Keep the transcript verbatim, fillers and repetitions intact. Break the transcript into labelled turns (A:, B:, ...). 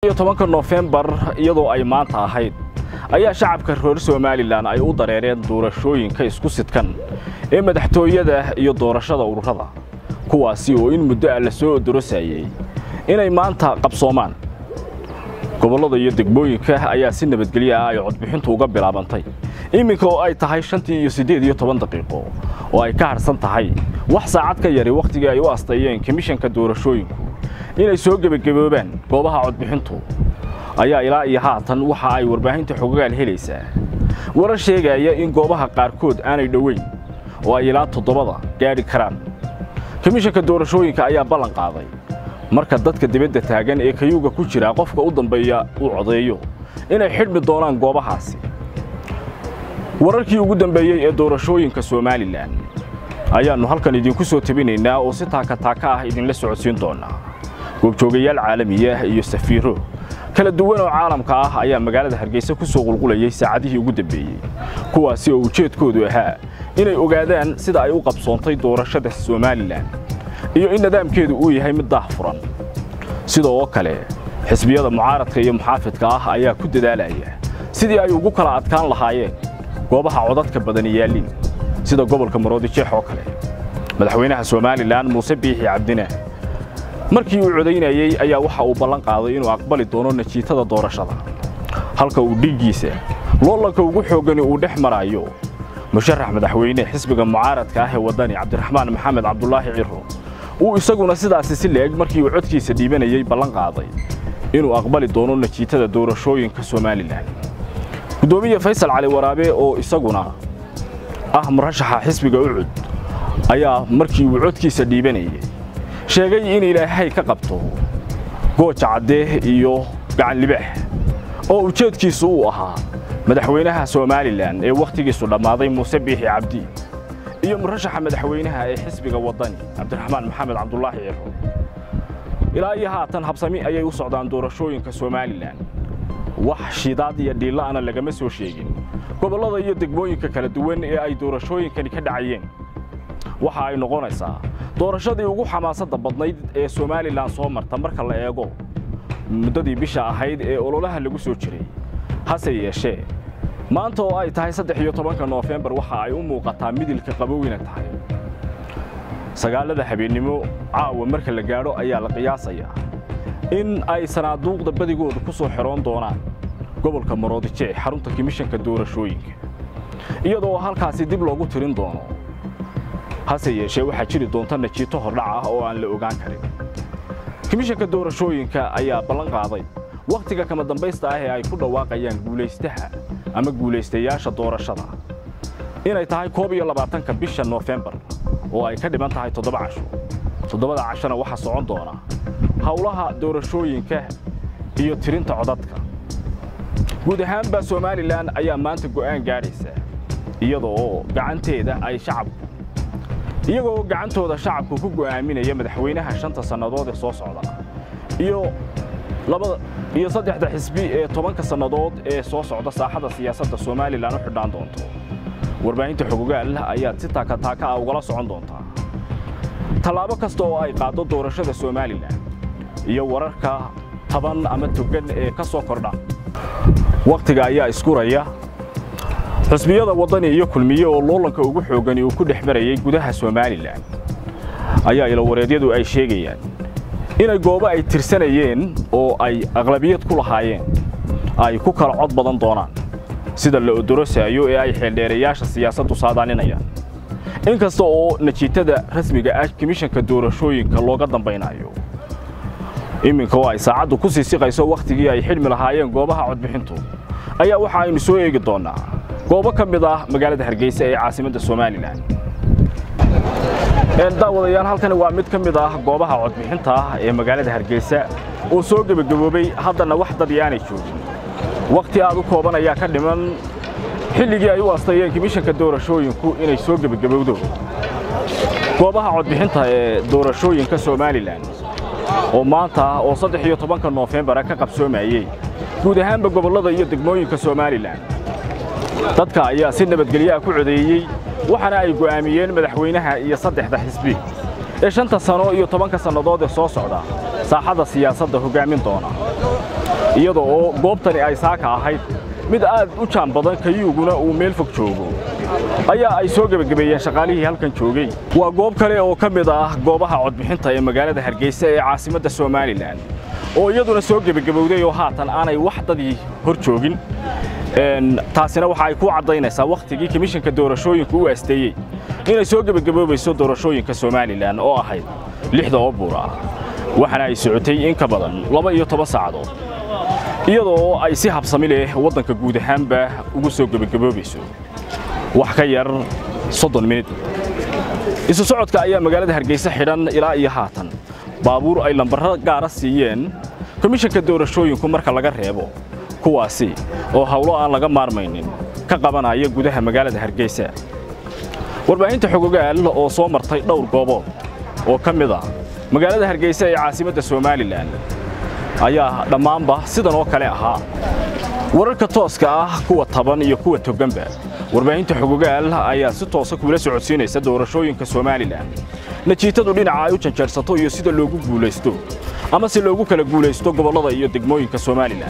A: tobanka Noofembar iyadoo ay maanta ahayd ayaa shacabka reer Somaliland ay u dareereen doorashooyinka isku sidkan ee madaxtooyada iyo doorashada ururada kuwaasi oo in muddo la soo dorosayay inay maanta qabsoomaan gobolada iyo degmooyinka ayaa si nabadgelyo ah ay codbixintu uga bilaabantay iminka oo ay tahay shan iyo siddeed iyo toban daqiiqo oo ay ka harsan tahay wax saacad ka yari waqtiga ay u asteeyeen komishanka doorashooyinku inay soo gabagaboobaan goobaha codbixintu ayaa ilaa iyo haatan waxa ay warbaahinta xogagal helaysaa warar sheegaya in goobaha qaarkood aanay dhaweyn oo ay ilaa toddobada gaari karaan komishanka doorashooyinka ayaa ballan qaaday marka dadka dibadda taagan ee kayuga ku jira qofka u dambeeya uu codeeyo inay xidhmi doonaan goobahaasi wararkii ugu dambeeyay ee doorashooyinka Somaliland ayaanu halkan idinku soo tabinaynaa oo si taaka taaka ah idin la socodsiin doona goobjoogayaal caalami ah iyo safiiro kala duwan oo caalamka ah ayaa magaalada Hargeysa ku soo qulqulayay saacadihii ugu dambeeyay kuwaasi oo ujeedkoodu ahaa inay ogaadaan sida ay u qabsoontay doorashada Somaliland iyo in nidaamkeedu uu yahay mid daahfuran sidoo kale xisbiyada mucaaradka iyo muxaafidka ah ayaa ku dadaalaya sidii ay ugu kala adkaan lahaayeen goobaha codadka badan yaalin sida gobolka Maroodijeex oo kale madaxweynaha Somaliland Muuse Biixi Cabdine markii uu codeynayay ayaa waxa uu ballan qaaday inuu aqbali doono natiijada doorashada halka uu dhigiisa loolanka ugu xoogan uu dhex marayo musharax madaxweyne xisbiga mucaaradka ah ee wadani Cabdiraxmaan Maxamed Cabdullaahi Ciro uu isaguna sidaas si leeg markii uu codkiisa dhiibanayay ballan qaaday inuu aqbali doono natiijada doorashooyinka Somaliland gudoomiye Faysal Cali Waraabe oo isaguna ah murashaxa xisbiga ucud ayaa markii uu codkiisa dhiibanayay sheegay in Ilaahay ka qabto gooja cadde iyo gacan libax oo ujeedkiisu uu ahaa madaxweynaha Somaliland ee waqtigiisu dhamaaday Muuse Biixi Cabdi iyo murashaxa madaxweynaha ee xisbiga wadani Cabdiraxmaan Maxamed Cabdullaahi Ciro ilaa iyo haatan habsami ayay u socdaan doorashooyinka Somaliland wax shidaad iyo dhiilaana lagama soo sheegin gobolada iyo degmooyinka kala duwan ee ay doorashooyinkani ka dhacayeen waxa ay noqonaysaa doorashadii ugu xamaasadda badnayd ee Somaliland soo marta marka la eego muddadii bisha ahayd ee ololaha lagu soo jiray hase yeeshee maanta oo ay tahay saddex iyo tobanka Noofembar waxa ay u muuqataa midilka qabowina tahay sagaalada habeenimo caawa marka la gaaro ayaa la qiyaasayaa in ay sanaaduuqda badigooda ku soo xiroon doonaan gobolka Maroodijeex xarunta komishanka doorashooyinka iyadoo halkaasi dib loogu tirin doono hase yeeshee waxa jiri doonta natiijo hordhac ah oo aan la ogaan karin komishanka doorashooyinka ayaa ballan qaaday waqtiga kama dambaysta ah ee ay ku dhawaaqayaan guuleystaha ama guuleystayaasha doorashada inay tahay koob iyo labaatanka bisha Noofembar oo ay ka dhiman tahay toddoba casho toddobada cashana waxa socon doona hawlaha doorashooyinka iyo tirinta codadka guud ahaanba Somaliland ayaa maanta go'aan gaaraysa iyadoo gacanteeda ay shacabku iyagoo gacantooda shacabku ku go'aaminaya madaxweynaha shanta sanadood ee soo socda iyo laba iyo saddexda xisbi ee tobanka sanadood ee soo socda saaxada siyaasadda Somaliland u xidhaan doonto warbaahinta xogagal ayaa si taaka taaka ah uga socon doonta talaabo kasta oo ay qaado doorashada Somaliland iyo wararka taban ama togan ee ka soo kordha waqtiga ayaa iskuraya xisbiyada wadani iyo kulmiye oo loolanka ugu xoogan uu ku dhexmarayay gudaha Somaliland ayaa ila wareedyadu ay sheegayaan inay goobo ay tirsanayeen oo ay aqlabiyad ku lahaayeen ay ku kala cod badan doonaan sida la odorosayo ee ay xildheerayaasha siyaasaddu saadaalinayaan inkasta oo natiijada rasmiga ah komishanka doorashooyinka looga dambaynayo iminka oo ay saacadu ku sii siqayso waqtigii ay xidhmi lahaayeen goobaha codbixintu ayaa waxa aynu soo eegi doonaa goobo ka mid ah magaalada Hargeysa ee caasimadda Somaliland ee daawadayaal halkan waa mid ka mid ah goobaha codbixinta ee magaalada Hargeysa oo soo gabagaboobay haddana wax dad yaanay joogin waqti aad u kooban ayaa ka dhiman xilligii ay u asteeyeen komishanka doorashooyinku inay soo gabagabowdo goobaha codbixinta ee doorashooyinka Somaliland oo maanta oo saddex iyo tobanka Noofembar ka qabsoomayay guud ahaanba gobolada iyo degmooyinka Somaliland dadka ayaa si nabadgelyo ku codeeyay waxana ay go'aamiyeen madaxweynaha iyo saddexda xisbi ee shanta sano iyo tobanka sanadood ee soo socda saaxada siyaasadda hogaamin doona iyadoo oo goobtani ay saaka ahayd mid aad u jaan badan kayuguna uu meel fog joogo ayaa ay soo gabagabeeyeen shaqaalihii halkan joogay waa goob kale oo ka mid ah goobaha codbixinta ee magaalada Hargeysa ee caasimadda Soomaaliland oo iyaduna soo gabagabowday oo haatan aanay wax dadii hor joogin een taasina waxa ay ku cadaynaysaa waqtigii komishanka doorashooyinku uu asteeyay inay soo gabagaboobayso doorashooyinka Soomaaliland oo ahayd lixda Oktoobar ah waxana ay socotay in ka badan laba iyo toban saacadood iyadoo ay si habsami leh wadanka guud ahaanba ugu soo gabagaboobayso wax ka yar soddon minute isu socodka ayaa magaalada Hargeysa xidhan ilaa iyo haatan baabuur ay lambarada gaar ah siiyeen komishanka doorashooyinku marka laga reebo kuwaasi oo hawlo aan laga maarmaynin ka qabanaya gudaha magaalada Hargeysa warbaahinta xogogaal oo soo martay dhowr goobood oo ka mid ah magaalada Hargeysa ee caasimadda Soomaaliland ayaa dhamaanba sidan oo kale ahaa wararka tooska ah kuwa taban iyo kuwa toganba warbaahinta xogogaal ayaa si toos ah kula socodsiinaysa doorashooyinka Soomaaliland natiijadu dhinaca ay u janjeersato iyo sida loogu guuleysto ama si loogu kala guuleysto gobolada iyo degmooyinka Soomaaliland